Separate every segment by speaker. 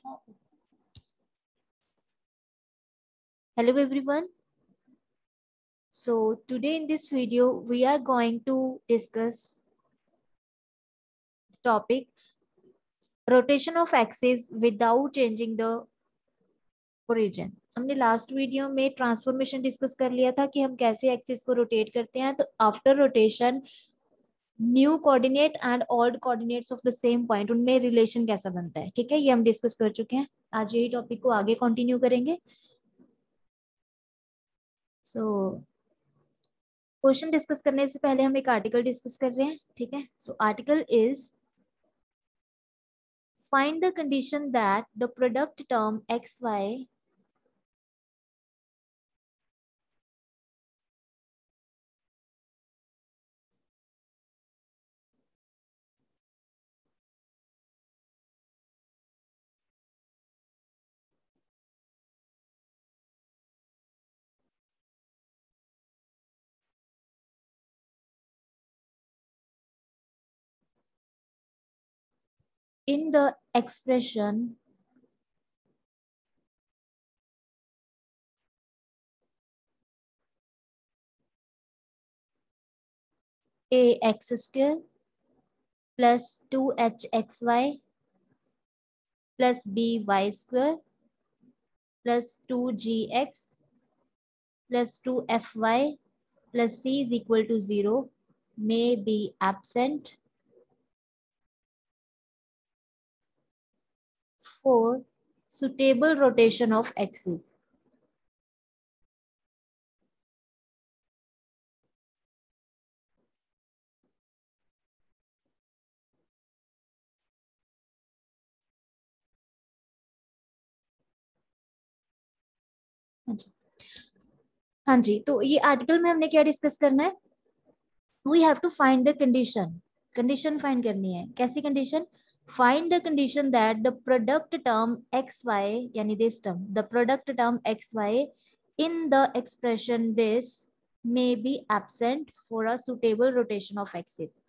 Speaker 1: Hello everyone. So today in this video we are going to discuss topic rotation of axis without changing the origin. हमने last video में transformation discuss कर लिया था कि हम कैसे एक्सिस को रोटेट करते हैं. तो after rotation new coordinate and old coordinates of the same point उनमें रिलेशन कैसा बनता है. ठीक है, ये हम डिस्कस कर चुके हैं. आज यही टॉपिक को आगे कंटिन्यू करेंगे. सो क्वेश्चन डिस्कस करने से पहले हम एक आर्टिकल डिस्कस कर रहे हैं. ठीक है, so article is find the condition that the product term xy in the expression ax square plus 2hxy plus by square plus 2gx plus 2fy plus c is equal to 0 may be absent for suitable rotation of axis. हाँ जी, तो ये article में हमने क्या discuss करना है. We have to find the condition find करनी है. कैसी condition? Find the condition that the product term x y यानी this term the product term x y in the expression this may be absent for a suitable rotation of axis.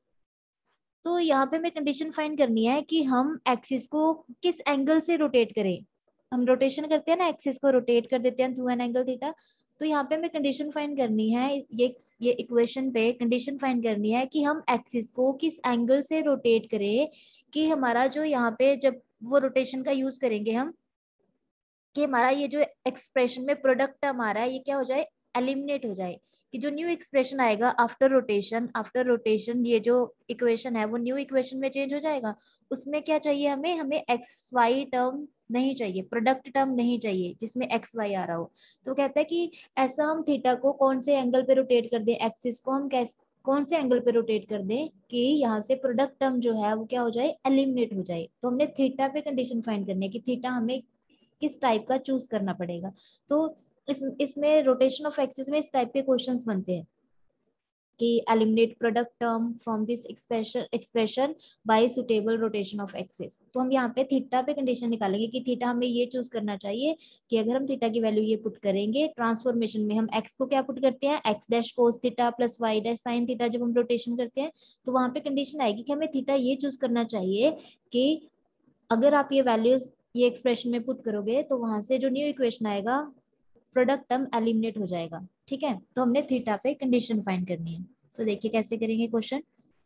Speaker 1: तो यहाँ पे हमें condition find करनी है कि हम axis को किस एंगल से रोटेट करें. हम रोटेशन करते हैं ना, एक्सिस को रोटेट कर देते हैं थ्रू एन एंगल थीटा. तो यहाँ पे हमें कंडीशन फाइंड करनी है. ये इक्वेशन पे कंडीशन फाइंड करनी है कि हम एक्सिस को किस एंगल से रोटेट करें कि हमारा जो यहाँ पे जब वो रोटेशन का यूज करेंगे हम कि हमारा ये जो एक्सप्रेशन में प्रोडक्ट हमारा ये क्या हो जाए, एलिमिनेट हो जाए. कि जो न्यू एक्सप्रेशन आएगा आफ्टर रोटेशन ये जो इक्वेशन है वो न्यू इक्वेशन में चेंज हो जाएगा. उसमें क्या चाहिए हमें, एक्स वाई टर्म नहीं चाहिए, प्रोडक्ट टर्म नहीं चाहिए जिसमें एक्स वाई आ रहा हो. तो कहता है कि ऐसा हम थीटा को कौन से एंगल पे रोटेट कर दें, एक्सिस को हम कैसे कौन से एंगल पे रोटेट कर दें कि यहाँ से प्रोडक्ट टर्म जो है वो क्या हो जाए, एलिमिनेट हो जाए. तो हमने थीटा पे कंडीशन फाइंड करनी है कि थीटा हमें किस टाइप का चूज करना पड़ेगा. तो इसमें रोटेशन ऑफ एक्सिस में इस टाइप के क्वेश्चंस बनते हैं कि eliminate product term from this expression by suitable rotation of axis. तो हम यहाँ पे थीटा पे कंडीशन निकालेंगे कि थीटा हमें ये चूज करना चाहिए कि अगर हम थीटा की वैल्यू ये पुट करेंगे ट्रांसफॉर्मेशन में, हम एक्स को क्या पुट करते हैं, x dash cos theta plus y dash sine theta. जब हम रोटेशन करते हैं तो वहां पे कंडीशन आएगी कि हमें थीटा ये चूज करना चाहिए कि अगर आप ये वैल्यूज ये एक्सप्रेशन में पुट करोगे तो वहां से जो न्यू इक्वेशन आएगा प्रोडक्ट टर्म एलिमिनेट हो जाएगा. ठीक है, तो हमने थीटा पे कंडीशन फाइंड करनी है. सो देखिए कैसे करेंगे question.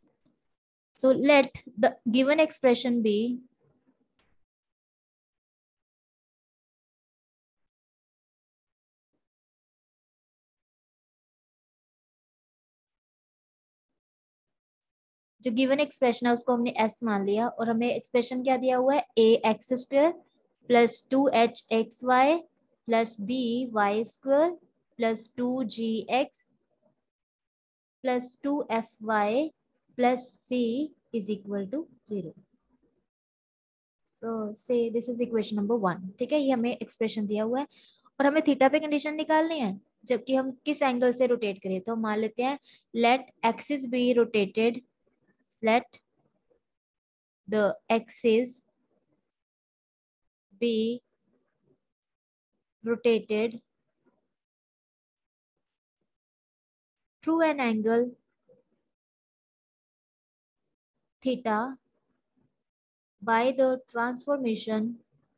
Speaker 1: So let the given expression be जो गिवन एक्सप्रेशन है उसको हमने एस मान लिया और हमें एक्सप्रेशन क्या दिया हुआ है, a x square plus 2hxy plus b y square plus 2gx plus 2fy plus c is equal to 0. So say this is equation number 1. ठीक है, ये हमें एक्सप्रेशन दिया हुआ है और हमें थीटा पे कंडीशन निकालनी है जबकि हम किस एंगल से रोटेट करें. तो हम मान लेते हैं let axis be rotated, let the axis be rotated through an angle theta by the transformation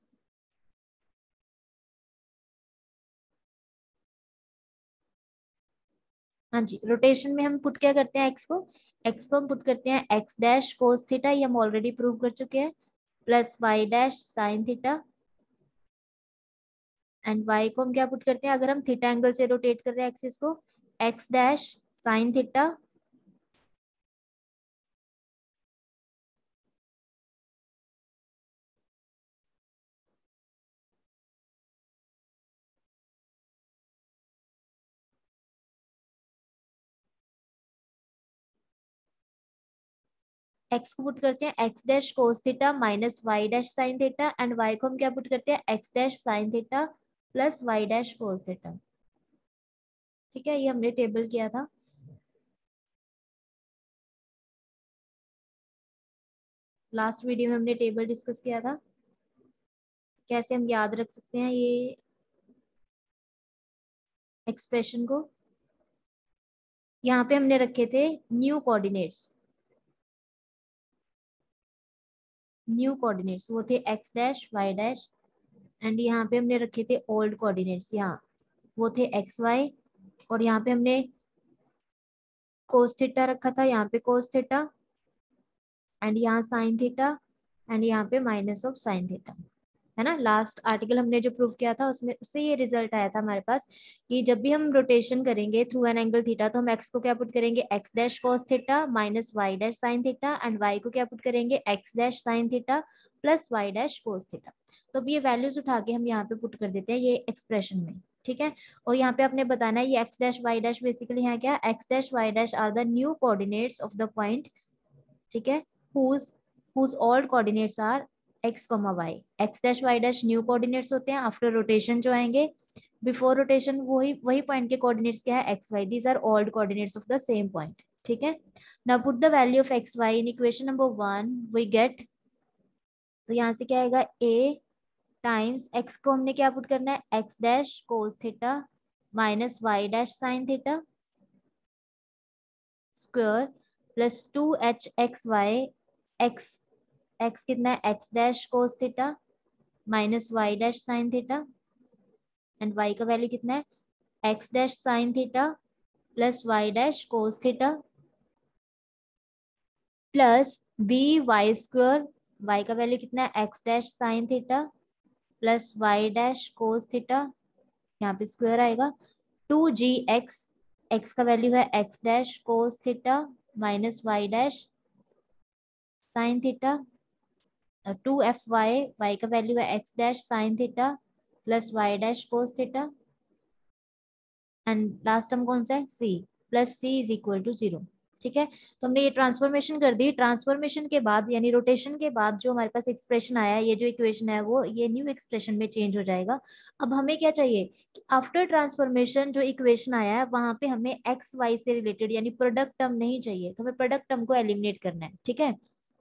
Speaker 1: हाँ जी, रोटेशन में हम पुट क्या करते हैं, एक्स को हम पुट करते हैं एक्स डैश कोस थीटा, ये हम ऑलरेडी प्रूव कर चुके हैं, plus y dash sine theta, and y को हम क्या पुट करते हैं, अगर हम थीटा एंगल से रोटेट कर रहे हैं एक्सिस को, x dash sine theta x को पुट करते हैं x dash cos theta minus y dash sine theta, and y को हम क्या पुट करते हैं x dash sine theta plus y dash cos theta. ठीक है, ये हमने टेबल किया था। लास्ट वीडियो में हमने टेबल डिस्कस किया था, कैसे हम याद रख सकते हैं ये एक्सप्रेशन को। यहाँ पे हमने रखे थे न्यू कोऑर्डिनेट्स, वो थे x dash y dash, and यहाँ पे हमने रखे थे ओल्ड कोऑर्डिनेट्स, यहाँ वो थे एक्स वाई, और यहाँ पे हमने कोस थीटा रखा था, यहाँ पे कोस थीटा, एंड यहाँ साइन थीटा, एंड यहाँ पे माइनस ऑफ साइन थीटा, है ना। लास्ट आर्टिकल हमने जो प्रूव किया था उसमें उससे ये रिजल्ट आया था हमारे पास कि जब भी हम रोटेशन करेंगे थ्रू एन एंगल थीटा, तो हम एक्स को क्या पुट करेंगे x dash cos theta minus y dash sine theta, and y को क्या पुट करेंगे x dash sine theta plus y dash cos theta. तो अब ये वैल्यूज उठा के हम यहाँ पे पुट कर देते हैं ये एक्सप्रेशन में, ठीक है। और यहाँ पे आपने बताना है ये x dash y dash basically यहाँ क्या, x dash y dash are the new coordinates of the point, ठीक है, whose old coordinates are x, y। x dash y dash new coordinates होते हैं, आफ्टर रोटेशन जो आएंगे, बिफोर रोटेशन वही वही पॉइंट के कोऑर्डिनेट्स क्या है x y, these are old coordinates of the same point, ठीक है। Now put the value of x y in equation number 1, we get, तो यहाँ से क्या आएगा a टाइम्स x को हमने क्या पुट करना है x dash cos theta minus y dash sine theta square plus 2h(xy), x कितना है x dash cos theta minus y dash sine theta, and y का वैल्यू कितना है x dash sine theta plus y dash cos theta plus b y square, y का value कितना है x dash sine theta plus y dash cos theta, यहाँ पे square आएगा, 2g(x), x का वैल्यू है x dash cos theta minus y dash sine theta, 2fy, y का value है x dash sine theta plus y dash cos theta, and last term कौन सा है c, plus c is equal to 0। ठीक है, तो हमने ये ट्रांसफॉर्मेशन कर दी। ट्रांसफॉर्मेशन के बाद यानी रोटेशन के बाद जो हमारे पास एक्सप्रेशन आया, ये जो इक्वेशन है वो ये न्यू एक्सप्रेशन में चेंज हो जाएगा। अब हमें क्या चाहिए कि आफ्टर ट्रांसफॉर्मेशन जो इक्वेशन आया है वहां पे हमें एक्स वाई से रिलेटेड यानी प्रोडक्ट टर्म नहीं चाहिए, तो हमें प्रोडक्ट टर्म को एलिमिनेट करना है। ठीक है,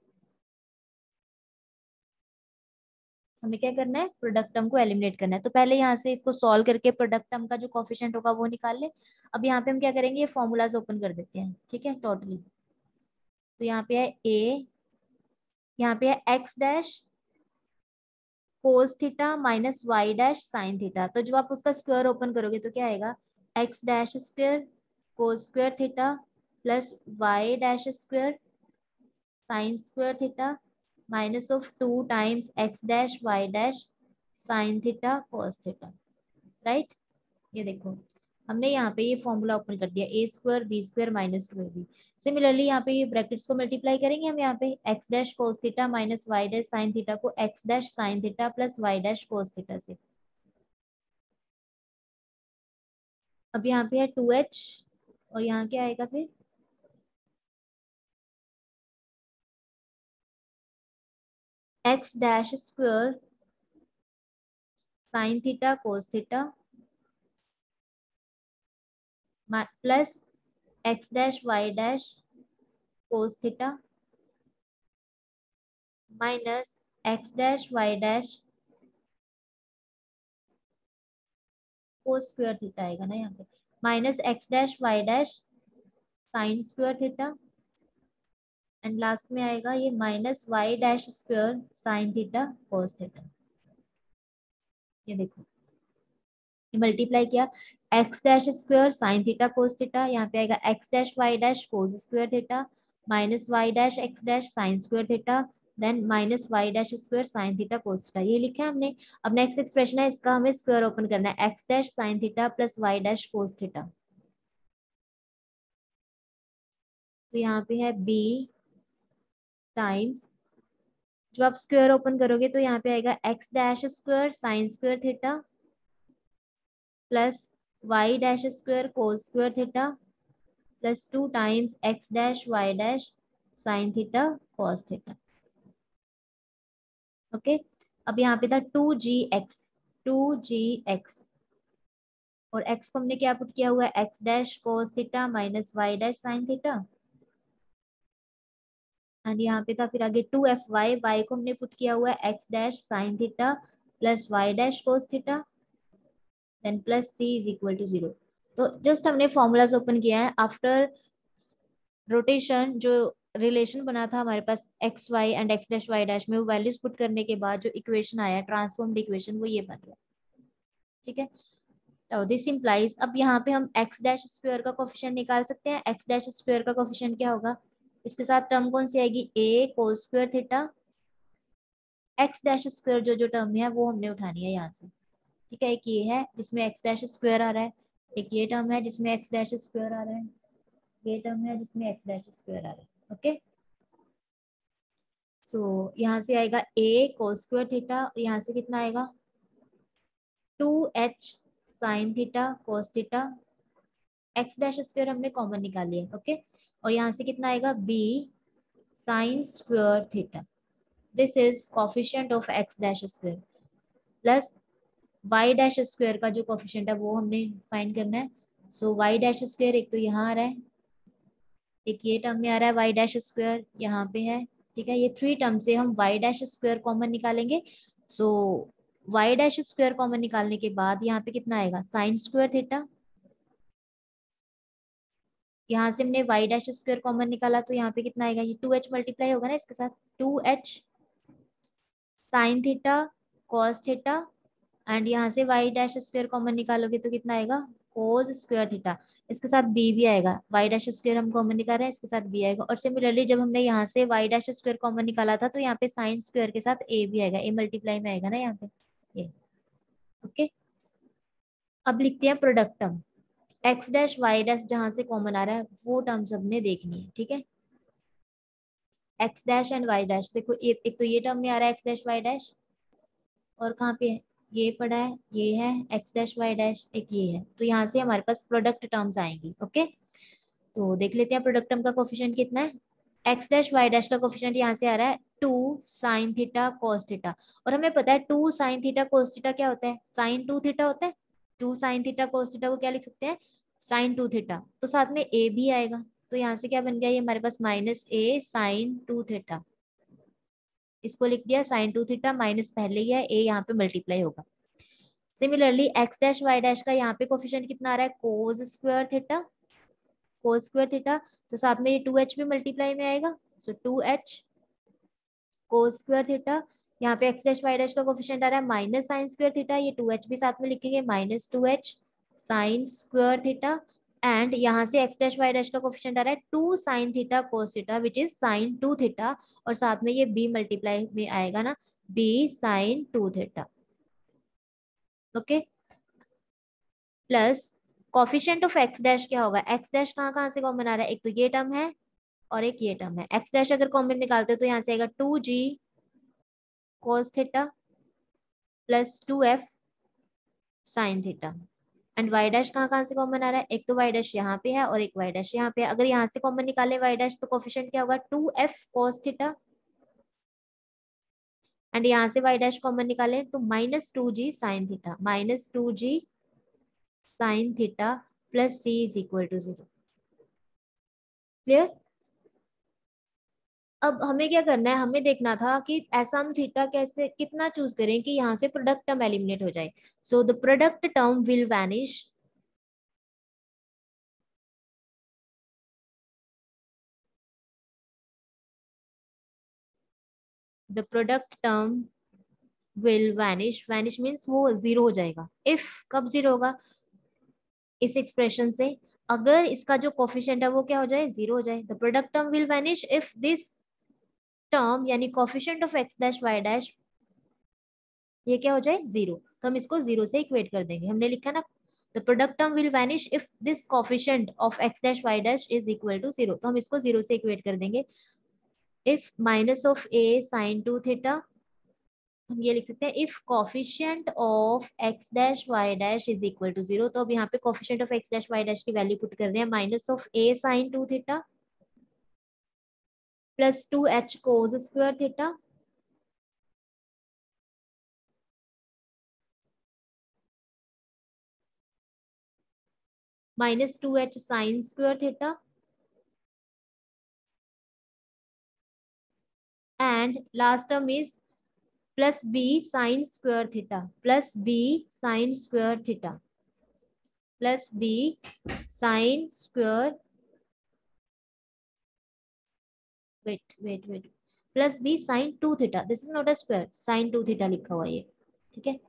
Speaker 1: हमें क्या करना है प्रोडक्ट टर्म को एलिमिनेट करना है। तो पहले यहाँ से इसको सॉल्व करके प्रोडक्ट टर्म का जो कोफिशिएंट होगा वो निकाल ले। अब यहाँ पे हम क्या करेंगे, ये फॉर्मूलाज ओपन कर देते हैं, ठीक है, टोटली। तो यहाँ पे है ए, यहाँ पे है x dash cos theta minus y dash sine theta, तो जब आप उसका स्क्वायर ओपन करोगे तो क्या आएगा x dash square cos square theta plus y dash square sine square theta minus of 2 times x dash y dash sine theta cos theta, right. ये देखो हमने यहाँ पे ये फॉर्मूला ओपन कर दिया, a square b square minus 2ab। Similarly यहाँ पे ये ब्रैकेट्स को मल्टीप्लाई करेंगे हम, यहाँ पे x dash cos theta minus y dash sine theta को x dash sine theta plus y dash cos theta से। अब यहाँ पे है 2h, और यहाँ क्या आएगा फिर x dash square sine theta cos theta plus x dash y dash cos theta minus x dash y dash cos square theta आएगा ना यहाँ पे, minus x dash y dash sine square theta, and last में आएगा ये minus y dash square sine theta cos theta. ये देखो ये मल्टीप्लाई किया, x dash square sine theta cos theta, यहाँ पे आएगा x dash y dash cos square theta minus y dash x dash sine square theta then minus y dash square sine theta cos theta, ये लिखा है हमने। अब next expression है, इसका हमें स्क्वायर ओपन करना है, x dash sine theta plus y dash cos theta. तो यहाँ पे है बी टाइम्स, जब आप स्क्वायर ओपन करोगे तो यहाँ पे आएगा x dash square sine square theta plus y dash square cos square theta plus 2 times x dash y dash sine theta cos theta. Okay, अब यहाँ पे था 2gx, 2gx और x को हमने क्या पुट किया हुआ है, x dash cos theta minus y dash sine theta and यहाँ पे था फिर आगे 2fy, y को हमने पुट किया हुआ है x dash sine theta plus y dash cos theta then plus c is equal to 0। तो जस्ट हमने फॉर्मूलाज ओपन किया है आफ्टर रोटेशन, जो रिलेशन बना था हमारे पास x y and x dash y dash में, वो वैल्यूज पुट करने के बाद जो इक्वेशन आया ट्रांसफॉर्म्ड इक्वेशन, वो ये बन रहा है। ठीक है, तो दिस इंप्लाइज, अब यहाँ पे हम एक्स डैश स्क्वायर का कोफिशिएंट निकाल सकते हैं। एक्स डैश स्क्वायर का कोफिशिएंट क्या होगा, इसके साथ टर्म कौन सी आएगी, a cos square theta, x dash square जो जो टर्म है वो हमने उठानी है यहाँ से। ठीक है, एक ये है जिसमें एक्स डैश स्क्वायर आ रहा है, एक ये टर्म है जिसमें एक्स डैश स्क्वायर आ रहा है, ये टर्म है जिसमें एक्स डैश स्क्वायर आ रहा है। ओके, सो यहाँ से आएगा ए कोस स्क्वायर थीटा और यहाँ से कितना आएगा 2h sine theta cos theta, x dash square हमने कॉमन निकाल लिया। ओके, और यहाँ से कितना आएगा b sine square theta, this is coefficient of x dash square plus y dash square का जो कोफिशिएंट है वो हमने फाइंड करना है। सो वाई डैश स्क्वायर एक तो यहाँ आ रहा है, एक ये टर्म में आ रहा है वाई डैश स्क्वायर यहाँ पे है। ठीक है, ये 3 टर्म से हम वाई डैश स्क्वायर कॉमन निकालेंगे। So y dash square common निकालने के बाद यहाँ पे कितना आएगा साइन स्क्वायर थीटा, यहाँ से हमने वाई डैश स्क्वायर कॉमन निकाला तो यहाँ पे कितना आएगा, ये 2h मल्टीप्लाई होगा ना इसके साथ, 2h sine theta cos theta and यहाँ से वाई डैश स्क्वायर कॉमन निकालोगे तो कितना आएगा कोस स्क्वायर थीटा, इसके साथ b भी आएगा, वाई डैश स्क्वायर हम कॉमन निकाल रहे हैं, इसके साथ b आएगा। और सिमिलरली जब हमने यहाँ से वाई डैश स्क्वायर कॉमन निकाला था तो यहाँ पे साइन स्क्वायर के साथ a भी आएगा, a मल्टीप्लाई में आएगा ना यहाँ पे ये। ओके, अब लिखते हैं product term, x dash y dash जहां से कॉमन आ रहा है वो टर्म्स हमने देखनी है। ठीक है, x dash and y dash, देखो एक तो ये टर्म में आ रहा है एक्स डैश वाई डैश और कहाँ पे है, ये पड़ा है, ये है एक्स डैश वाई डैश, एक ये है, तो यहाँ से हमारे पास प्रोडक्ट टर्म्स आएंगी। ओके, तो देख लेते हैं प्रोडक्ट टर्म का कोफिशिएंट कितना है, एक्स डैश वाई डैश का कोफिशिएंट यहाँ से आ रहा है 2 साइन थीटा कोस थीटा, और हमें पता है 2 साइन थीटा कोस थीटा क्या होता है, साइन 2 थीटा होता है, 2 साइन थीटा कोस थीटा को क्या लिख सकते हैं साइन 2 थीटा, तो साथ में ए भी आएगा, तो यहाँ से क्या बन गया ये हमारे पास माइनस ए साइन 2 थीटा, इसको लिख दिया साइन 2 थीटा माइनस पहले ही है ए यहाँ पे मल्टीप्लाई होगा। Similarly x dash y dash का यहाँ पे कोफिशिएंट कितना आ रहा है cos square theta, cos square theta, तो साथ में ये 2h भी मल्टीप्लाई में आएगा, सो 2h कोस स्क्वायर थीटा, यहाँ पे एक्स डैश वाई डैश का कोफिशिएंट आ रहा है माइनस साइन स्क्वायर थीटा, ये 2h भी साथ में लिखेंगे minus 2h sine square theta and यहाँ से एक्स डैश वाई डैश का कोफिशिएंट आ रहा है 2 sine theta cos theta which is sine 2 theta, और साथ में ये b मल्टीप्लाई में आएगा ना b sine 2 theta. Okay, plus coefficient of x dash क्या होगा, एक्स डैश कहाँ कहाँ से कॉमन आ रहा है, एक तो ये टर्म है और एक ये टर्म है, एक्स डैश अगर कॉमन निकालते हो तो यहाँ से आएगा 2g cos theta plus 2f sine theta and y dash कहाँ कहाँ से कॉमन आ रहा है, एक तो वाई डैश यहाँ पे है और एक वाई डैश यहाँ पे है, अगर यहाँ से कॉमन निकाले वाई डैश तो कोफिशिएंट क्या होगा 2f cos थीटा एंड यहाँ से वाई डैश कॉमन निकाले तो minus 2g sine theta, minus 2g sine theta plus c is equal to 0। Clear, अब हमें क्या करना है, हमें देखना था कि ऐसा हम थीटा कैसे कितना चूज करें कि यहाँ से प्रोडक्ट टर्म एलिमिनेट हो जाए। So the product term will vanish, the product term will vanish, vanish means वो जीरो हो जाएगा, इफ कब जीरो होगा इस एक्सप्रेशन से, अगर इसका जो कोफिशिएंट है वो क्या हो जाए, 0 हो जाए। The product term will vanish if this term यानी coefficient of x dash y dash ये क्या हो जाए, 0। तो हम इसको 0 से इक्वेट कर देंगे। हमने लिखा ना the product term will vanish if this coefficient of x dash y dash is equal to 0, तो हम इसको 0 से इक्वेट कर देंगे। If minus of a sin 2 theta, हम ये लिख सकते हैं if coefficient of x dash y dash is equal to 0। तो अब यहाँ पे coefficient of x dash y dash की वैल्यू पुट कर रहे हैं, minus of a sin 2 theta plus 2h cos square theta minus 2h sin square theta and last term is plus b sin square theta plus b sin square theta plus b sin square wait plus b sin 2 theta, this is not a square, sin 2 theta लिखा हुआ ये, ठीक है।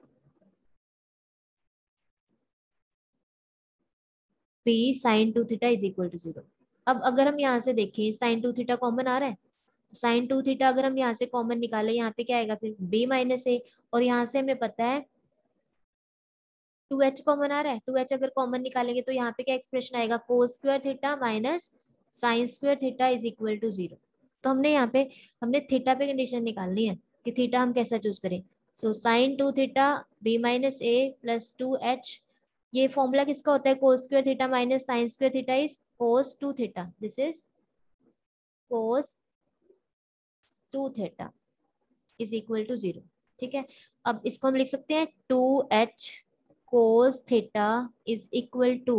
Speaker 1: b sin 2 theta is equal to 0। अब अगर हम यहाँ से देखें sin 2 थीटा कॉमन आ रहा है, साइन 2 थीटा अगर हम यहाँ से कॉमन निकाले, यहाँ पे क्या आएगा फिर b माइनस ए, और यहाँ से हमें पता है 2h कॉमन आ रहा है, 2h अगर कॉमन निकालेंगे तो यहाँ पे क्या एक्सप्रेशन आएगा, cos square theta minus sine square theta is equal to 0। तो हमने यहाँ पे हमने थीटा पे कंडीशन निकालनी है कि थीटा हम कैसा चूज करें। So sine 2 theta b minus a plus 2h, ये फॉर्मूला किसका होता है, cos square theta minus sine square theta is cos 2 theta, this is cos 2 theta is equal to 0, ठीक है। अब इसको हम लिख सकते हैं 2h cos theta is equal to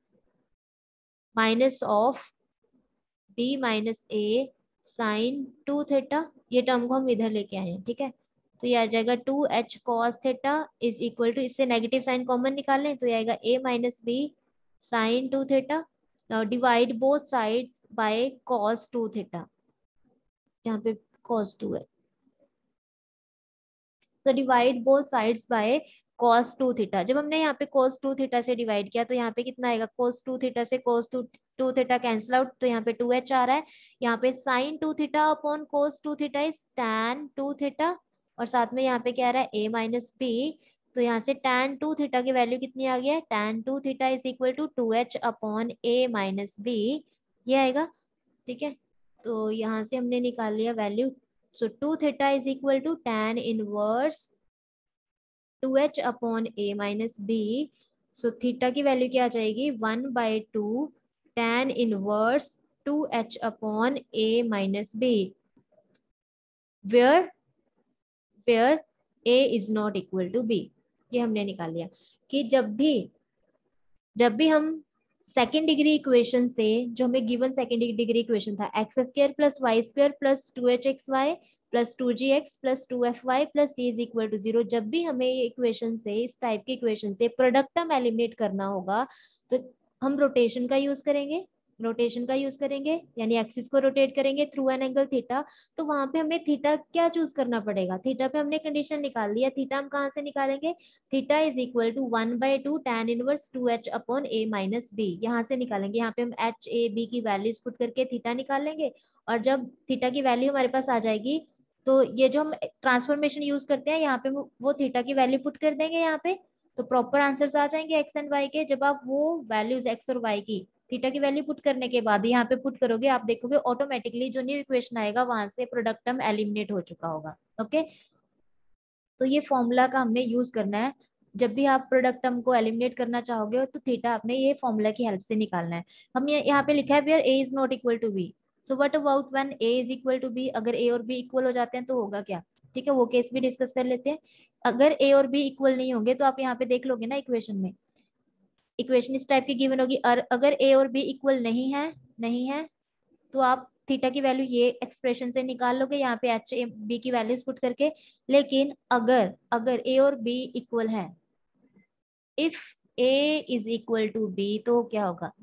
Speaker 1: minus of b minus a sine 2 theta, ये टर्म को हम इधर लेके आए हैं, ठीक है। तो ये आ जाएगा 2h cos theta is equal to, इससे नेगेटिव साइन कॉमन निकालें तो ये आएगा a minus b sine 2 theta. Now divide both sides by cos 2 theta, यहाँ पे cos 2 है, सो divide both sides by cos 2 theta. जब हमने यहाँ पे cos 2 थीटा से डिवाइड किया तो यहाँ पे कितना आएगा, cos 2 थीटा से cos 2 थीटा कैंसिल आउट, तो यहाँ पे 2h आ रहा है। यहाँ पे sin 2 theta upon cos 2 theta is tan 2 theta, और साथ में यहाँ पे क्या आ रहा है a माइनस बी, तो यहाँ से tan 2 थीटा की वैल्यू कितनी आ गई है, tan 2 theta is equal to 2h upon a minus b, ये आएगा, ठीक है। तो यहाँ से हमने निकाल लिया value, so 2 theta is equal to tan inverse 2h upon a minus b. सो थीटा की वैल्यू क्या आ जाएगी, 1/2 tan inverse 2h upon a minus b, where where a is not equal to b। ये हमने निकाल लिया कि जब भी हम सेकेंड डिग्री इक्वेशन से, जो हमें गिवन सेकेंड डिग्री इक्वेशन था x square plus y square plus 2hxy plus 2gx plus 2fy plus c is equal to 0, जब भी हमें ये इक्वेशन से, इस टाइप की इक्वेशन से प्रोडक्ट टर्म एलिमिनेट करना होगा तो हम रोटेशन का यूज करेंगे यानी एक्सिस को रोटेट करेंगे थ्रू एन एंगल थीटा। तो वहां पे हमें थीटा क्या चूज करना पड़ेगा, थीटा पे हमने कंडीशन निकाल लिया, थीटा हम कहाँ से निकालेंगे, theta is equal to 1/2 tan inverse 2h upon a minus b, यहाँ से निकालेंगे। यहाँ पे हम h a b की वैल्यूज पुट करके थीटा निकाल लेंगे, और जब थीटा की वैल्यू हमारे पास आ जाएगी तो ये जो हम ट्रांसफॉर्मेशन यूज करते हैं यहाँ पे वो थीटा की वैल्यू पुट कर देंगे यहाँ पे, तो प्रॉपर आंसर्स आ जाएंगे एक्स एंड वाई के। जब आप वो वैल्यूज एक्स और वाई की थीटा की वैल्यू पुट करने के बाद यहाँ पे पुट करोगे, आप देखोगे ऑटोमेटिकली जो न्यू इक्वेशन आएगा वहां से प्रोडक्ट टर्म एलिमिनेट हो चुका होगा, ओके। तो ये फॉर्मूला का हमने यूज करना है, जब भी आप प्रोडक्ट टर्म को एलिमिनेट करना चाहोगे तो थीटा आपने ये फॉर्मूला की हेल्प से निकालना है। हम यहाँ पे लिखा है where a is not equal to b, so what about when a is equal to b, अगर a और b इक्वल हो जाते हैं तो होगा क्या, ठीक है, वो केस भी डिस्कस कर लेते हैं। अगर a और b इक्वल नहीं होंगे तो आप यहाँ पे देख लोगे ना इक्वेशन में, इक्वेशन इस टाइप की गिवन होगी, और अगर a और b इक्वल नहीं है तो आप थीटा की वैल्यू ये एक्सप्रेशन से निकाल लोगे यहाँ पे एच ए बी की वैल्यूज पुट करके। लेकिन अगर अगर ए और बी इक्वल है, if a is equal to b, तो क्या होगा,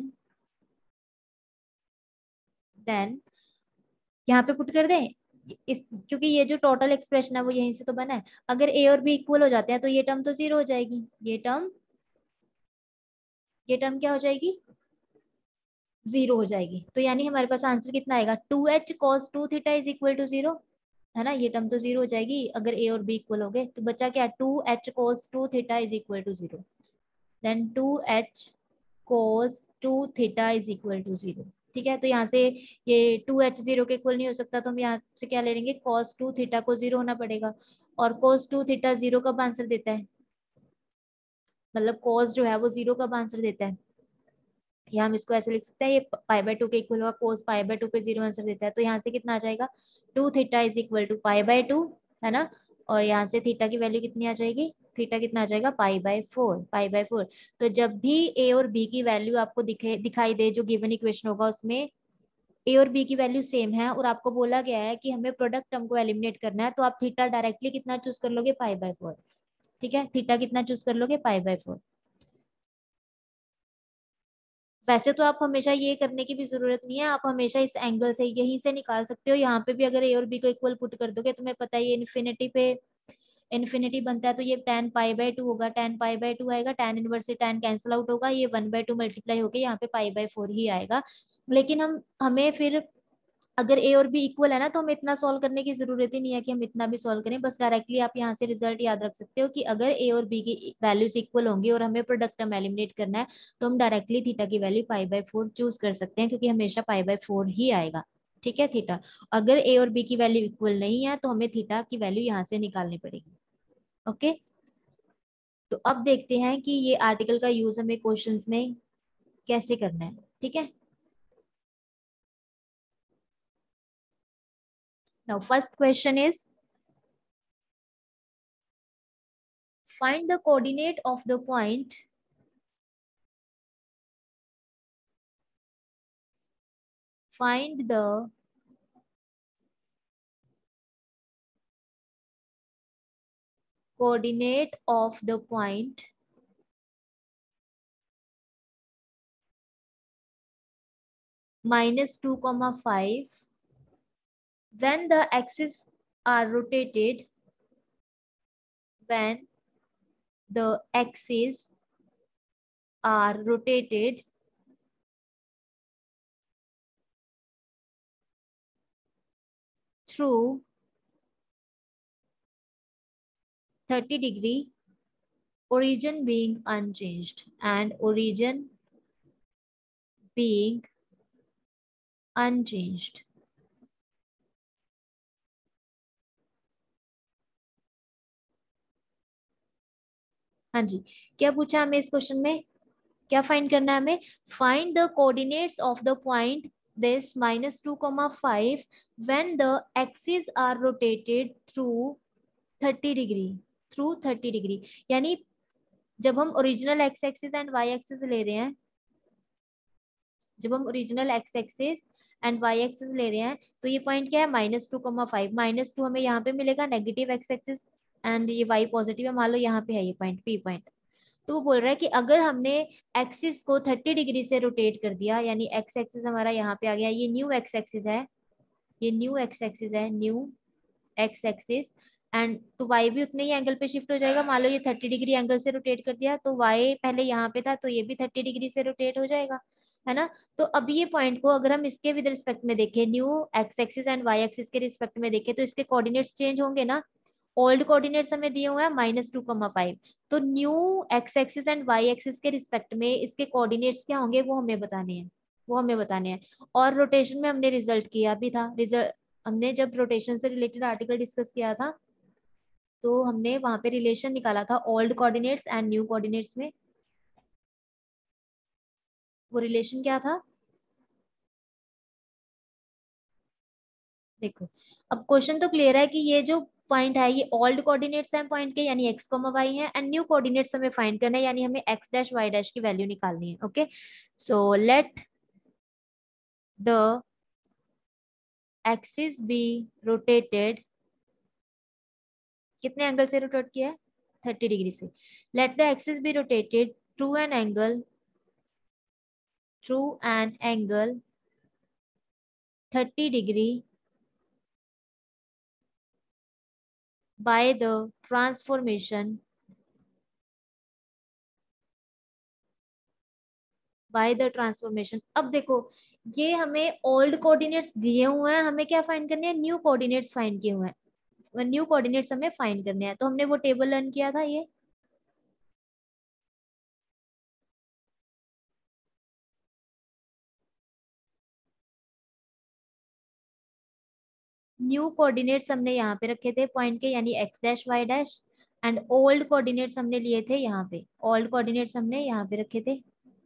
Speaker 1: देन यहाँ पे पुट कर दें क्योंकि ये जो टोटल एक्सप्रेशन है वो यहीं से तो बना है, अगर ए और बी इक्वल हो जाते हैं तो ये टर्म तो 0 हो जाएगी, ये टर्म ये टर्म क्या हो जाएगी, 0 हो जाएगी। तो यानी हमारे पास आंसर कितना आएगा, 2h cos 2 theta is equal to 0, है ना। ये टर्म तो 0 हो जाएगी अगर ए और बी इक्वल हो गए। तो बचा क्या, 2h cos 2 theta is equal to 0, then 2h cos 2 theta is equal to 0। ठीक है, तो यहाँ से ये 2h 0 के इक्वल नहीं हो सकता, तो हम यहाँ से क्या ले लेंगे, cos 2 थीटा को 0 होना पड़ेगा। और cos 2 थीटा 0 कब आंसर देता है, मतलब cos जो है वो 0 कब आंसर देता है, या हम इसको ऐसे लिख सकते हैं, ये पाई बाय 2 के इक्वल होगा, कोस पाई बाय 2 पे 0 आंसर देता है। तो यहाँ से कितना आ जाएगा, 2 theta is equal to pi by 2, है ना। और यहाँ से थीटा की वैल्यू कितनी आ जाएगी, थीटा कितना आ जाएगा, पाई बाय 4, पाई बाय 4। तो जब भी ए और बी की वैल्यू आपको दिखाई दे, जो गिवन इक्वेशन होगा उसमें ए और बी की वैल्यू सेम है और आपको बोला गया है कि हमें प्रोडक्ट टर्म को एलिमिनेट करना है, तो आप थीटा डायरेक्टली कितना चूज कर लोगे, पाई बाय 4। ठीक है, थीटा कितना चूज कर लोगे, पाई बाय 4। वैसे तो आप हमेशा ये करने की भी जरूरत नहीं है, आप हमेशा इस एंगल से यहीं से निकाल सकते हो। यहाँ पे भी अगर ए और बी को इक्वल पुट कर दोगे, तुम्हें पता है ये इन्फिनिटी पे इन्फिनिटी बनता है, तो ये tan पाई बाय 2 होगा, tan पाई बाय 2 आएगा, tan इनवर्स से tan कैंसिल आउट होगा, ये 1/2 मल्टीप्लाई होके यहाँ पे पाई बाय 4 ही आएगा। लेकिन हमें फिर अगर ए और बी इक्वल है ना, तो हमें इतना सॉल्व करने की जरूरत ही नहीं है कि हम इतना भी सॉल्व करें। बस डायरेक्टली आप यहाँ से रिजल्ट याद रख सकते हो कि अगर ए और बी की वैल्यूज इक्वल होंगी और हमें प्रोडक्ट टर्म एलिमिनेट करना है, तो हम डायरेक्टली थीटा की वैल्यू पाई बाय 4 चूज कर सकते हैं, क्योंकि हमेशा पाई बाय 4 ही आएगा। ठीक है, थीटा। अगर ए और बी की वैल्यू इक्वल नहीं है, तो हमें थीटा की वैल्यू यहाँ से निकालनी पड़ेगी। ओके, तो अब देखते हैं कि ये आर्टिकल का यूज हमें क्वेश्चंस में कैसे करना है। ठीक है, now first question is, find the coordinate of the point find the coordinate of the point -2, 5 when the axes are rotated when the axes are rotated through 30 degree, origin being unchanged and origin being unchanged। हाँ जी, क्या पूछा हमें इस question में, क्या find करना है हमें, find the coordinates of the point this -2, 5 when the axes are rotated through 30 degree, through 30 degree. यानी जब हम original x axis and y axis ले रहे हैं, जब हम original x axis and y axis ले रहे हैं, तो ये पॉइंट क्या है, -2, 5। -2 हमें यहाँ पे मिलेगा नेगेटिव एक्स एक्सिस, एंड ये वाई पॉजिटिव है, मान लो यहाँ पे है ये पॉइंट पी पॉइंट। तो वो बोल रहा है कि अगर हमने एक्सिस को 30 डिग्री से रोटेट कर दिया, यानी एक्स एक्सिस हमारा यहाँ पे आ गया, ये न्यू एक्स एक्सिस है, ये न्यू एक्स एक्सिस है, न्यू एक्स एक्सिस, एंड तो वाई भी उतने ही एंगल पे शिफ्ट हो जाएगा। मान लो ये 30 डिग्री एंगल से रोटेट कर दिया, तो वाई पहले यहाँ पे था, तो ये भी 30 डिग्री से रोटेट हो जाएगा, है ना। तो अब ये पॉइंट को अगर हम इसके विद रिस्पेक्ट में देखें, new x axis and y axis के रिस्पेक्ट में देखें, तो इसके कोऑर्डिनेट्स चेंज होंगे ना। ओल्ड कोऑर्डिनेट्स हमें दिए हुए हैं -2, 5, तो new x axis and y axis के रिस्पेक्ट में इसके कोऑर्डिनेट्स क्या होंगे, वो हमें बताने हैं, वो हमें बताने हैं। और रोटेशन में हमने रिजल्ट किया भी था, रिजल्ट हमने जब रोटेशन से रिलेटेड आर्टिकल डिस्कस किया था, तो हमने वहां पे रिलेशन निकाला था old coordinates and new coordinates में। वो रिलेशन क्या था, देखो। अब क्वेश्चन तो क्लियर है कि ये जो पॉइंट है ये ओल्ड कोऑर्डिनेट्स हैं पॉइंट के, यानी एक्स कॉमा वाई है, एंड न्यू कोऑर्डिनेट्स हमें फाइंड करना है, यानी हमें एक्स डैश वाई डैश की वैल्यू निकालनी है। Okay, so let the axis be rotated, कितने एंगल से रोटेट किया है, 30 डिग्री से। Let the axis be rotated through an angle 30 degree by the transformation by the transformation. अब देखो ये हमें ओल्ड कोऑर्डिनेट्स दिए हुए हैं, हमें क्या फाइंड करने हैं, न्यू कोऑर्डिनेट्स फाइंड किए हुए हैं, न्यू कोऑर्डिनेट्स हमें फाइंड करने हैं। तो हमने वो टेबल लर्न किया था, ये न्यू कोऑर्डिनेट्स हमने यहाँ पे रखे थे पॉइंट के, यानी x dash y dash, and old coordinates हमने लिए थे यहाँ पे, ओल्ड कोऑर्डिनेट्स हमने यहाँ पे रखे थे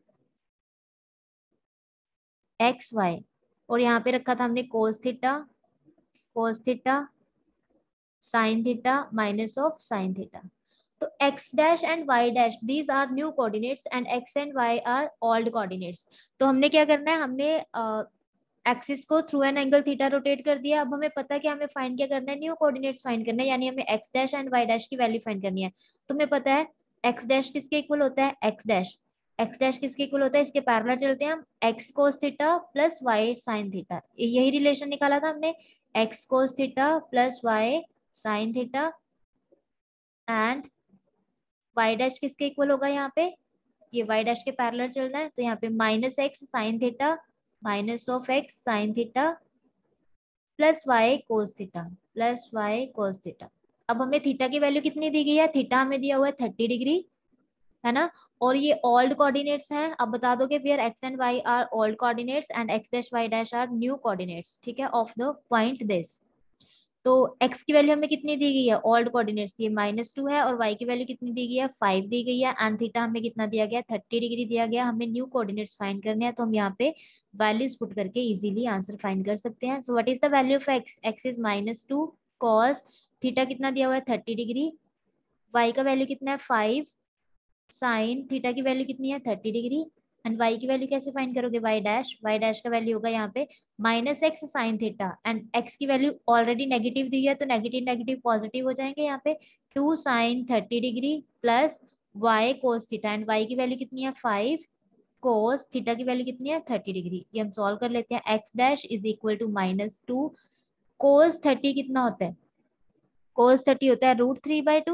Speaker 1: एक्स वाई, और यहाँ पे रखा था हमने cos theta sine theta minus of sine theta. तो x dash and y dash these are new coordinates and x and y are old coordinates. तो हमने क्या करना है, हमने एक्सिस को through an angle theta rotate कर दिया। अब हमें पता है कि हमें फाइंड क्या करना है, न्यू कोऑर्डिनेट्स फाइंड करना है, यानी हमें x dash and y dash की वैल्यू फाइंड करनी है। तो हमें पता है x डैश किसके इक्वल होता है, x डैश किसके इक्वल होता है, इसके पैरेलल चलते हैं हम, x cos theta plus y sine theta, यही रिलेशन निकाला था हमने, x cos theta plus y sine theta, and y dash किसके इक्वल होगा यहाँ पे, ये y डैश के पैरेलल चल रहा है, तो यहाँ पे minus x sine theta minus of x sine theta plus y cos theta plus y cos theta. अब हमें थीटा की वैल्यू कितनी दी गई है, थीटा हमें दिया हुआ है 30 डिग्री, है ना, और ये ओल्ड कोऑर्डिनेट्स हैं। अब बता दोगे where x and y are old coordinates and x dash y dash are new coordinates, ठीक है, ऑफ द पॉइंट दिस। तो x की वैल्यू हमें कितनी दी गई है, ओल्ड कोऑर्डिनेट्स ये -2 है, और y की वैल्यू कितनी दी गई है, 5 दी गई है, एंड थीटा हमें कितना दिया गया, 30 डिग्री दिया गया। हमें न्यू कोऑर्डिनेट्स फाइंड करने हैं, तो हम यहाँ पे वैल्यूज पुट करके इजीली आंसर फाइंड कर सकते हैं। So what is the value of x is -2 cos theta कितना दिया हुआ है 30 डिग्री, y का वैल्यू कितना है 5, साइन थीटा की वैल्यू कितनी है 30 डिग्री, एंड y की वैल्यू कैसे फाइंड करोगे, y डैश का वैल्यू होगा यहाँ पे -x sine theta, and x की वैल्यू ऑलरेडी नेगेटिव दी है, तो नेगेटिव नेगेटिव पॉजिटिव हो जाएंगे यहाँ पे, 2 sine 30 degree plus y cos theta, and y की वैल्यू कितनी है 5, कोस थीटा की वैल्यू कितनी है 30 डिग्री। ये हम सॉल्व कर लेते हैं, x dash is equal to -2 cos 30 कितना होता है, कोस 30 होता है √3/2,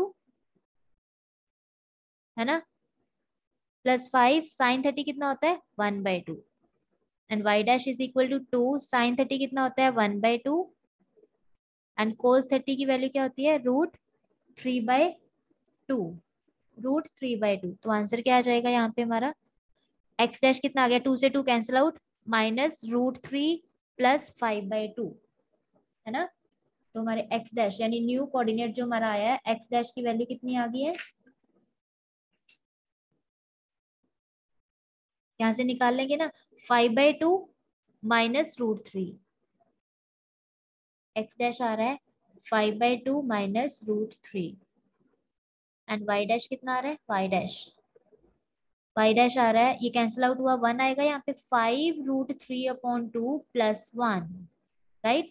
Speaker 1: है ना, प्लस 5 साइन 30 कितना होता है 1/2, and y dash is equal to 2 sine 30 कितना होता है 1/2, एंड कोस 30 की वैल्यू क्या होती है √3/2, √3/2। तो आंसर क्या आ जाएगा यहाँ पे हमारा, x डैश कितना आ गया, 2 से 2 कैंसिल आउट, -√3 प्लस 5/2, है ना। तो हमारे x डैश यानी न्यू कोऑर्डिनेट जो हमारा आया है, x डैश की वैल्यू कितनी आ गई है, यहाँ से निकाल लेंगे ना, 5/2 -√3, x डैश आ रहा है 5/2 -√3, एंड y डैश कितना आ रहा है, y डैश आ रहा है, ये कैंसिल आउट हुआ, 1 आएगा यहाँ पे, 5√3/2 plus 1, right,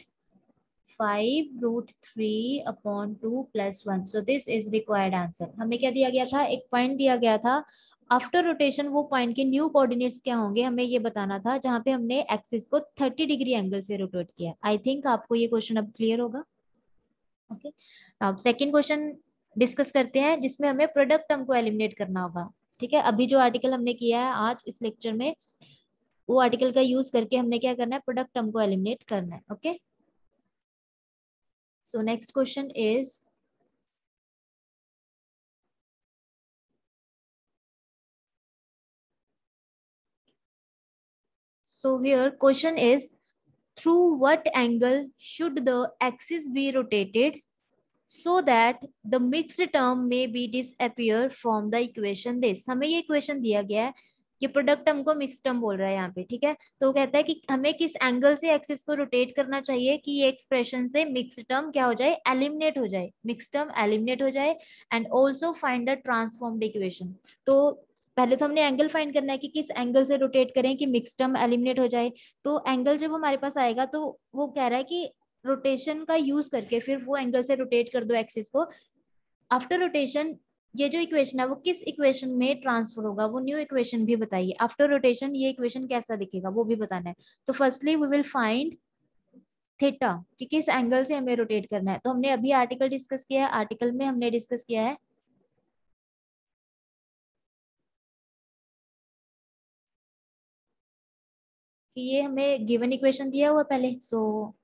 Speaker 1: 5√3/2 plus 1। So this is required answer. हमें क्या दिया गया था, एक पॉइंट दिया गया था, आफ्टर रोटेशन वो पॉइंट के न्यू कोऑर्डिनेट्स क्या होंगे हमें ये बताना था, जहां पे हमने एक्सिस को 30 डिग्री एंगल से रोटेट किया। आई थिंक आपको ये क्वेश्चन अब क्लियर होगा। ओके, अब सेकंड क्वेश्चन डिस्कस करते हैं, जिसमें हमें प्रोडक्ट टर्म को एलिमिनेट करना होगा। ठीक है, अभी जो आर्टिकल हमने किया है आज इस लेक्चर में, वो आर्टिकल का यूज करके हमने क्या करना है, प्रोडक्ट टर्म को एलिमिनेट करना है। Okay, so next question is, so here question is, through what angle should the axis be rotated so that the mixed term may be disappear from the equation this। हमें ये equation दिया गया है, ये product term को mix term बोल रहा है यहाँ पे, ठीक है। तो वो कहता है कि हमें किस एंगल से एक्सिस को रोटेट करना चाहिए कि ये एक्सप्रेशन से मिक्स टर्म क्या हो जाए, एलिमिनेट हो जाए, मिक्स टर्म एलिमिनेट हो जाए, and also find the transformed equation. तो पहले तो हमने एंगल फाइंड करना है कि किस एंगल से रोटेट करें कि मिक्स टर्म एलिमिनेट हो जाए। तो एंगल जब हमारे पास आएगा तो वो कह रहा है कि रोटेशन का यूज करके फिर वो एंगल से रोटेट कर दो एक्सिस को। आफ्टर रोटेशन ये जो इक्वेशन है वो किस इक्वेशन में ट्रांसफर होगा, वो न्यू इक्वेशन भी बताइए। आफ्टर रोटेशन ये इक्वेशन कैसा दिखेगा वो भी बताना है। तो firstly we will find theta कि किस एंगल से हमें रोटेट करना है। तो हमने अभी आर्टिकल डिस्कस किया है, आर्टिकल में हमने डिस्कस किया है कि ये हमें गिवन इक्वेशन दिया हुआ पहले. So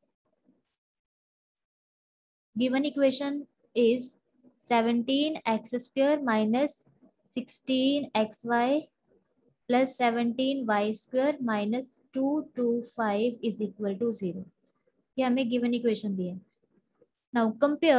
Speaker 1: given equation is 17x² minus 16xy plus 17y² minus 225 is equal to 0. ये हमें गिवन इक्वेशन दी है. नाउ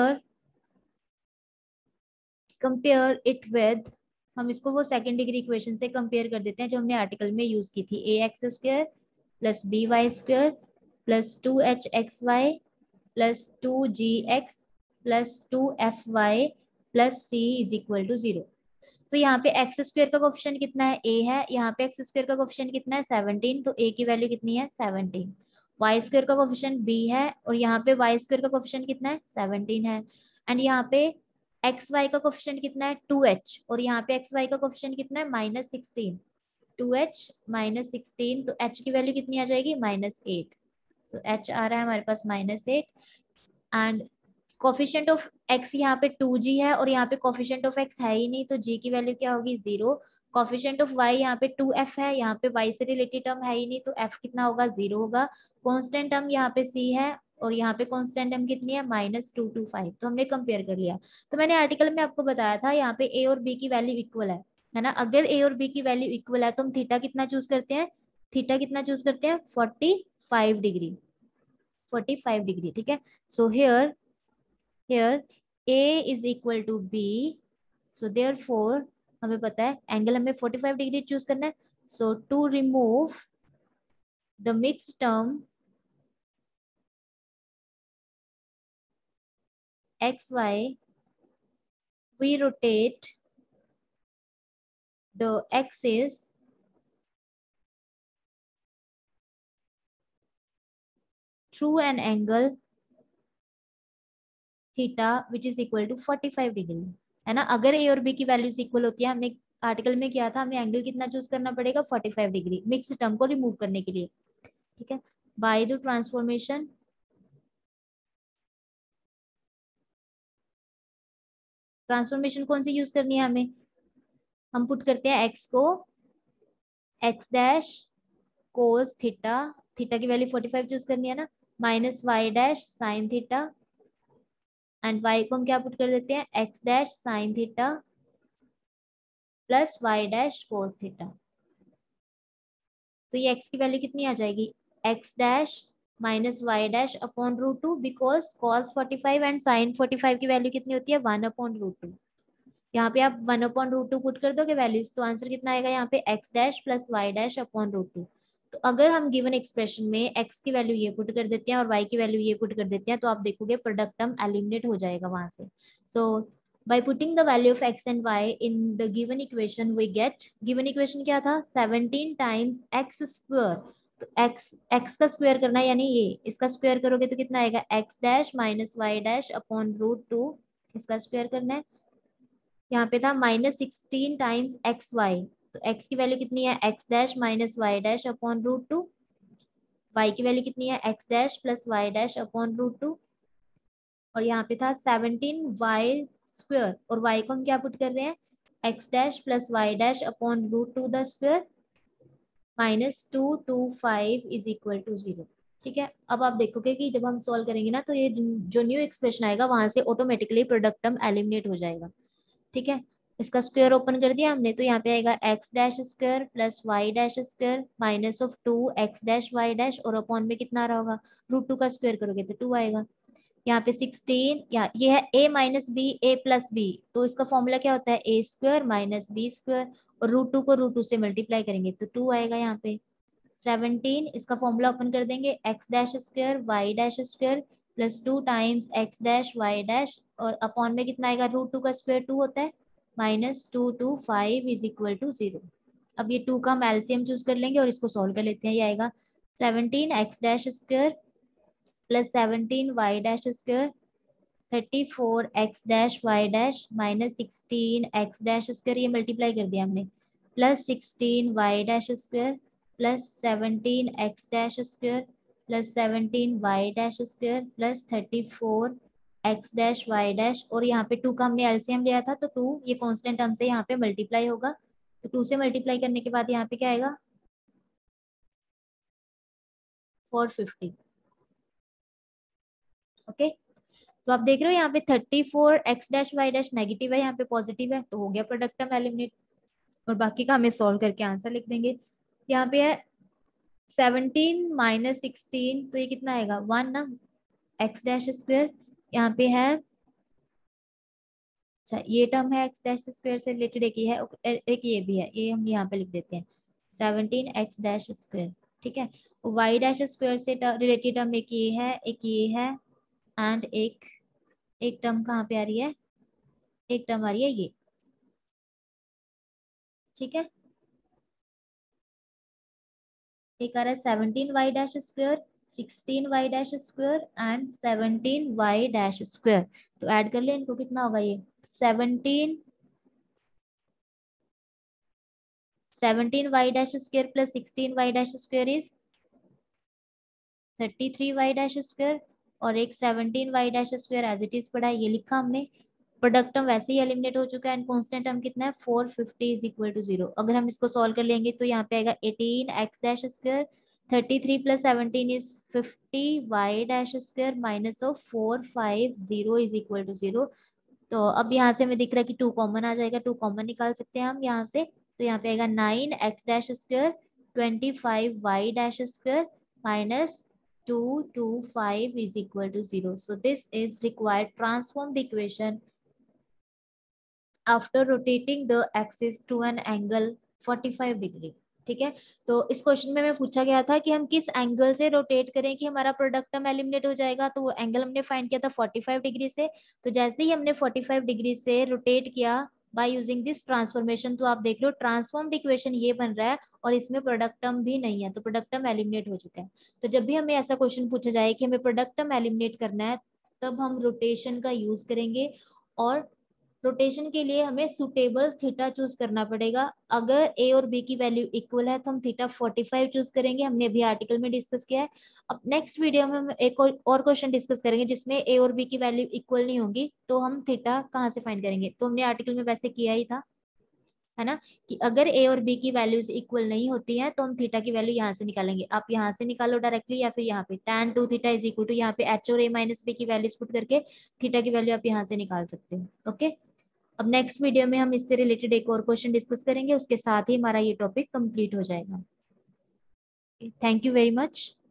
Speaker 1: कंपेयर इट विद, हम इसको वो सेकेंड डिग्री इक्वेशन से कंपेयर कर देते हैं जो हमने आर्टिकल में यूज की थी. ax² plus by² plus 2hxy plus 2gx plus 2fy plus c is equal to 0. तो यहाँ पे x² का कोफिशिएंट कितना है, a है. यहाँ पे x² का कोफिशिएंट कितना है, 17. तो a की वैल्यू कितनी है, 17. y² का कोफिशिएंट b है और यहाँ पे y² का कोफिशिएंट कितना है, 17 है. एंड यहाँ पे xy का कोफिशिएंट कितना है, 2h. और यहाँ पे xy का कोफिशिएंट कितना है, -16. 2h -16, तो h की वैल्यू कितनी आ जाएगी, -8. सो h आ रहा है हमारे पास -8. एंड कोफिशिएंट ऑफ x यहाँ पे 2g है और यहाँ पे कोफिशिएंट ऑफ x है ही नहीं, तो g की वैल्यू क्या होगी, 0. कोफिशिएंट ऑफ y यहाँ पे 2f है, यहाँ पे y से रिलेटेड टर्म है ही नहीं, तो f कितना होगा, 0 होगा. कांस्टेंट टर्म यहाँ पे c है और यहाँ पे कांस्टेंट टर्म कितनी है, -225. तो हमने कंपेयर कर लिया. तो मैंने आर्टिकल में आपको बताया था यहाँ पे a और b की वैल्यू इक्वल है ना. अगर a और b की वैल्यू इक्वल है तो हम थीटा कितना चूज करते हैं, थीटा कितना चूज करते हैं, 45 डिग्री. 45 डिग्री, ठीक है. सो here a is equal to b, so therefore हमें पता है एंगल हमें 45 डिग्री चूज करना है. so to remove the mixed term xy, we rotate the axis through an angle theta which is equal to 45 degree, है ना. अगर a और b की वैल्यूज इक्वल होती है, हमने आर्टिकल में किया था, हमें एंगल कितना चूज करना पड़ेगा, 45 डिग्री, मिक्स टर्म को रिमूव करने के लिए, ठीक है. बाय द ट्रांसफॉर्मेशन, ट्रांसफॉर्मेशन कौन सी यूज करनी है हमें, हम पुट करते हैं x को x dash cos theta, theta की वैल्यू 45 चूज करनी है ना, minus y dash sine theta, and y को हम क्या पुट कर देते हैं, x dash sine theta plus y dash cos theta. तो ये x की वैल्यू कितनी आ जाएगी, x dash minus y dash upon √2, because cos 45 and sin 45 की वैल्यू कितनी होती है, 1/√2. यहाँ पे आप 1/√2 पुट कर दोगे वैल्यूज, तो आंसर कितना आएगा यहाँ पे, x dash plus y dash upon √2. तो अगर हम गिवन एक्सप्रेशन में x की वैल्यू ये पुट कर देते हैं और y की वैल्यू ये पुट कर देते हैं, तो आप देखोगे प्रोडक्ट टर्म एलिमिनेट हो जाएगा वहां से. सो by putting the value of x and y in the given equation we get, given equation क्या था, 17 times x square. तो x का स्क्वायर करना है, यानी ये इसका स्क्वायर करोगे तो कितना आएगा, x dash minus y dash upon √2, इसका स्क्वायर करना है. यहाँ पे था -16 टाइम्स एक्स वाई, तो x की वैल्यू कितनी है, x dash minus y dash upon √2, y की वैल्यू कितनी है, x dash plus y dash upon √2, और यहाँ पे था 17y² और y को हम क्या पुट कर रहे हैं, x dash plus y dash upon √2 the square -225 is equal to 0. ठीक है. अब आप देखोगे कि जब हम सॉल्व करेंगे ना, तो ये जो न्यू एक्सप्रेशन आएगा वहां से ऑटोमेटिकली प्रोडक्ट टर्म एलिमिनेट हो जाएगा. ठीक है. इसका स्क्वायर ओपन कर दिया हमने, तो यहाँ पे आएगा x dash square plus y dash square minus of 2x dash y dash, और अपॉन में कितना आ रहा होगा, √2 का स्क्वायर करोगे तो 2 आएगा. यहाँ पे 16, या ये है a minus b a plus b, तो इसका फॉर्मूला क्या होता है, a² माइनस b², और √2 को √2 से मल्टीप्लाई करेंगे तो 2 आएगा. यहाँ पे 17, इसका फॉर्मूला ओपन कर देंगे, x dash square y dash square plus 2 times x dash y dash, और अपॉन में कितना आएगा, √2 का स्क्वायर 2 होता है, -225 इज इक्वल टू 0. अब ये 2 का हम एलसीएम चूज कर लेंगे और इसको सॉल्व कर लेते हैं. ये आएगा 17x dash square plus 17y dash square 34x dash y dash minus 16x dash square, ये मल्टीप्लाई कर दिया हमने, plus 16y dash square plus 17x dash square plus 17y dash square plus 34x dash y dash, और यहाँ पे 2 का हमने LCM लिया था, तो 2 ये कांस्टेंट टर्म से यहाँ पे मल्टीप्लाई होगा, तो 2 से मल्टीप्लाई करने के बाद यहाँ पे क्या आएगा, 450। ओके, तो आप देख रहे हो यहाँ पे 34 x dash y dash negative है, यहाँ पे पॉजिटिव है, तो हो गया प्रोडक्ट टर्म एलिमिनेट। और बाकी का हमें सॉल्व करके आंसर लिख देंगे। यहाँ पे है 17 माइनस 16, तो ये कितना आएगा 1 ना, x डैश स्क्वायर। यहाँ पे है, अच्छा ये टर्म है x डैश स्क्वायर से रिलेटेड, एक ये है, एक ये भी है, ये हम यहाँ पे लिख देते हैं 17 x डैश स्क्वायर। ठीक है, y डैश स्क्वायर से रिलेटेड टर्म एक ये है एंड एक टर्म कहाँ पे आ रही है, एक टर्म आ रही है ये। ठीक है, एक आ रहा है 17 y dash square, 16 y dash square and 17 y dash square. तो ऐड कर ले इनको, कितना होगा ये 17 y dash square plus 16 y dash square is 33 y dash square, और एक 17 y dash square as it is पड़ा है, ये लिखा हमने। प्रोडक्ट टर्म वैसे ही एलिमिनेट हो चुका है एंड कांस्टेंट टर्म कितना है 450 इज इक्वल टू 0। अगर हम इसको सॉल्व कर लेंगे तो यहाँ पे आएगा 18 x dash square, 33 plus 17 is 50 y dash square minus of 450 is equal to 0। तो अब यहाँ से हमें दिख रहा है कि 2 कॉमन आ जाएगा, 2 कॉमन निकाल सकते हैं हम यहाँ से। तो यहाँ पे आएगा 9 x dash square 25 y dash square minus 225 is equal to 0. So this is required transformed equation after rotating the axis to an angle 45 degree। ठीक है, तो इस क्वेश्चन में हमें पूछा गया था कि हम किस एंगल से रोटेट करें कि हमारा प्रोडक्ट टर्म एलिमिनेट हो जाएगा। तो वो एंगल हमने फाइंड किया था 45 डिग्री से। तो जैसे ही हमने 45 डिग्री से रोटेट किया बाय यूजिंग दिस ट्रांसफॉर्मेशन, तो आप देख लो ट्रांसफॉर्म्ड इक्वेशन ये बन रहा है और इसमें प्रोडक्ट टर्म भी नहीं है, तो प्रोडक्ट टर्म एलिमिनेट हो चुका है। तो जब भी हमें ऐसा क्वेश्चन पूछा जाए कि हमें प्रोडक्ट टर्म एलिमिनेट करना है, तब हम रोटेशन का यूज करेंगे। और रोटेशन के लिए हमें सुटेबल थीटा चूज करना पड़ेगा। अगर ए और बी की वैल्यू इक्वल है तो हम थीटा 45 चूज करेंगे, हमने अभी आर्टिकल में डिस्कस किया है। अब नेक्स्ट वीडियो में हम एक और क्वेश्चन डिस्कस करेंगे जिसमें ए और बी की वैल्यू इक्वल नहीं होगी, तो हम थीटा कहाँ से फाइंड करेंगे। तो हमने आर्टिकल में वैसे किया ही था, है ना, कि अगर ए और बी की वैल्यूज इक्वल नहीं होती हैं तो हम थीटा की वैल्यू यहाँ से निकालेंगे। आप यहाँ से निकालो डायरेक्टली या फिर यहाँ पे tan 2 theta is equal to यहाँ पे एच और ए माइनस बी की वैल्यूज पुट करके थीटा की वैल्यू आप यहाँ से निकाल सकते हो। ओके, अब नेक्स्ट वीडियो में हम इससे रिलेटेड एक और क्वेश्चन डिस्कस करेंगे, उसके साथ ही हमारा ये टॉपिक कंप्लीट हो जाएगा। Thank you very much.